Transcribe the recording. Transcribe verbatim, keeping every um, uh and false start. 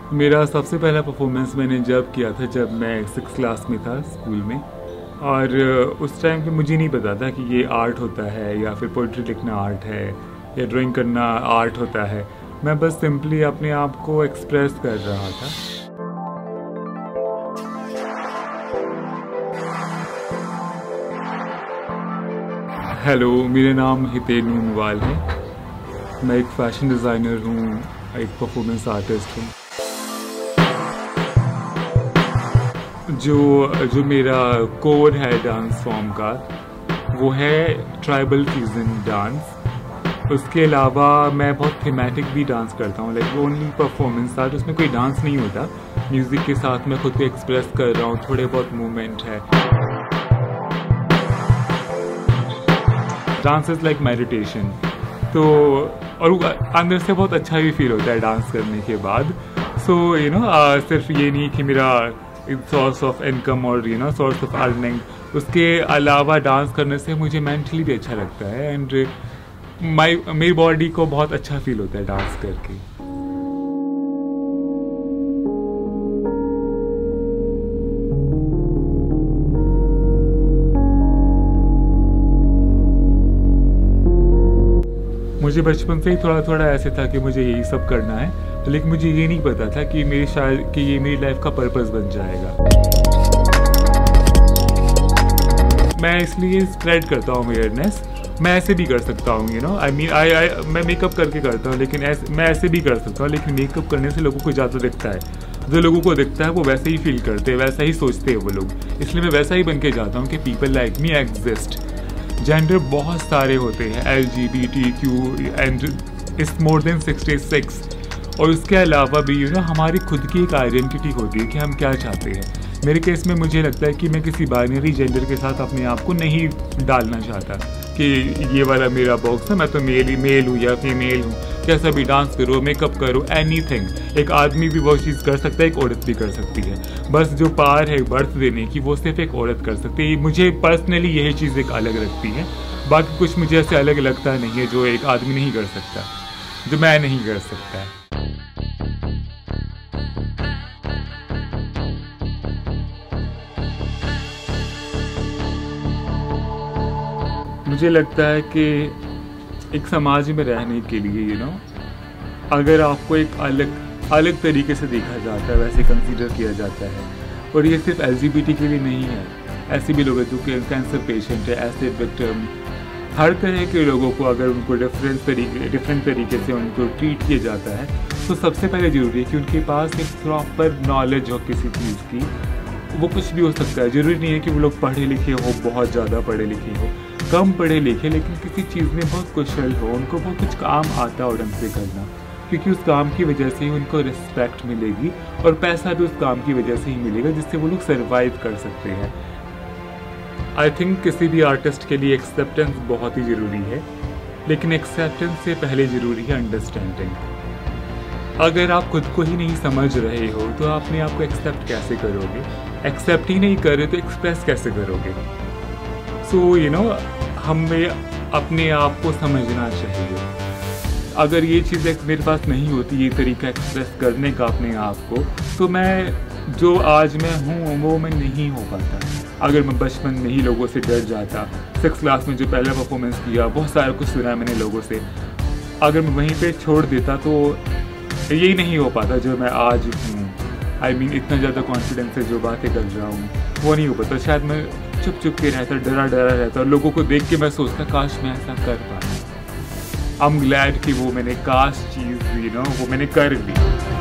मेरा सबसे पहला परफॉर्मेंस मैंने जब किया था जब मैं सिक्स क्लास में था स्कूल में, और उस टाइम पे मुझे नहीं पता था कि ये आर्ट होता है या फिर पोइट्री लिखना आर्ट है या ड्राइंग करना आर्ट होता है। मैं बस सिंपली अपने आप को एक्सप्रेस कर रहा था। हेलो, मेरा नाम हितेन नुनवाल है। मैं एक फैशन डिज़ाइनर हूँ, एक परफॉर्मेंस आर्टिस्ट हूँ। जो जो मेरा कोर है डांस फॉर्म का वो है ट्राइबल फ्यूजन डांस। उसके अलावा मैं बहुत थीमेटिक भी डांस करता हूँ, लाइक वो ओनली परफॉर्मेंस था, उसमें कोई डांस नहीं होता। म्यूज़िक के साथ मैं खुद को एक्सप्रेस कर रहा हूँ, थोड़े बहुत मूवमेंट है। Dance is like meditation. तो और अंदर से बहुत अच्छा भी फील होता है डांस करने के बाद। सो यू नो सिर्फ ये नहीं कि मेरा सोर्स ऑफ इनकम और you know source of earning, उसके अलावा डांस करने से मुझे मेंटली भी अच्छा लगता है एंड माई मेरी बॉडी को बहुत अच्छा फील होता है डांस करके। मुझे बचपन से ही थोड़ा थोड़ा ऐसे था कि मुझे यही सब करना है, लेकिन मुझे ये नहीं पता था कि मेरी शायद कि ये मेरी लाइफ का पर्पस बन जाएगा। मैं इसलिए स्प्रेड करता हूँ अवेयरनेस। मैं ऐसे भी कर सकता हूँ, you know I mean I I मैं मेकअप करके करता हूँ, लेकिन ऐसे मैं ऐसे भी कर सकता हूँ, लेकिन मेकअप करने से लोगों को ज़्यादा दिखता है। जो लोगों को दिखता है वो वैसे ही फील करते हैं, वैसा ही सोचते हैं वो लोग। इसलिए मैं वैसा ही बन के जाता हूँ कि people like me exist. Gender बहुत सारे होते हैं, L G B T Q and it's more than sixty six. और उसके अलावा भी यू नो हमारी खुद की एक आइडेंटिटी होती है कि हम क्या चाहते हैं। मेरे केस में मुझे लगता है कि मैं किसी बाइनरी जेंडर के साथ अपने आप को नहीं डालना चाहता कि ये वाला मेरा बॉक्स है, मैं तो मेल मेल हूँ या फीमेल हूँ। कैसा भी डांस करो, मेकअप करो, एनीथिंग। एक आदमी भी वो चीज़ कर सकता है, एक औरत भी कर सकती है। बस जो पार है बर्थ देने की वो सिर्फ एक औरत कर सकती है। मुझे पर्सनली यही चीज़ एक अलग लगती है। बाकी कुछ मुझे ऐसे अलग लगता नहीं है जो एक आदमी नहीं कर सकता, जो मैं नहीं कर सकता। मुझे लगता है कि एक समाज में रहने के लिए यू नो अगर आपको एक अलग अलग तरीके से देखा जाता है, वैसे कंसीडर किया जाता है। और ये सिर्फ एल जी बी टी के लिए नहीं है, ऐसे भी लोग हैं जो कैंसर पेशेंट है, एसिड विक्टिम, हर तरह के लोगों को अगर उनको डिफरेंट तरीके डिफरेंट तरीके से उनको ट्रीट किया जाता है, तो सबसे पहले ज़रूरी है कि उनके पास एक प्रॉपर नॉलेज हो किसी चीज़ की। वो कुछ भी हो सकता है, ज़रूरी नहीं है कि वो लोग पढ़े लिखे हो, बहुत ज़्यादा पढ़े लिखे हो, कम पढ़े लिखे, लेकिन किसी चीज़ में बहुत कुशल हो, उनको बहुत कुछ काम आता हो ढंग से करना, क्योंकि उस काम की वजह से ही उनको रिस्पेक्ट मिलेगी और पैसा भी उस काम की वजह से ही मिलेगा जिससे वो लोग सर्वाइव कर सकते हैं। आई थिंक किसी भी आर्टिस्ट के लिए एक्सेप्टेंस बहुत ही ज़रूरी है, लेकिन एक्सेप्टेंस से पहले ज़रूरी है अंडरस्टैंडिंग। अगर आप खुद को ही नहीं समझ रहे हो तो आप अपने आप को एक्सेप्ट कैसे करोगे? एक्सेप्ट ही नहीं कर रहे तो एक्सप्रेस कैसे करोगे? सो यू नो हमें अपने आप को समझना चाहिए। अगर ये चीज़ मेरे पास नहीं होती, ये तरीका एक्सप्रेस करने का अपने आप को, तो मैं जो आज मैं हूँ वो मैं नहीं हो पाता। अगर मैं बचपन में ही लोगों से डर जाता, सिक्स क्लास में जो पहला परफॉर्मेंस किया, बहुत सारा कुछ सुना मैंने लोगों से, अगर मैं वहीं पे छोड़ देता तो यही नहीं हो पाता जो मैं आज हूँ। आई मीन इतना ज़्यादा कॉन्फिडेंस से जो बातें कर रहा हूँ वो नहीं हो पाता। शायद मैं चुप चुप के रहता, डरा डरा रहता, और लोगों को देख के मैं सोचता काश मैं ऐसा कर पाता। आई एम ग्लैड कि वो मैंने काश चीज़ यू नो वो मैंने कर ली।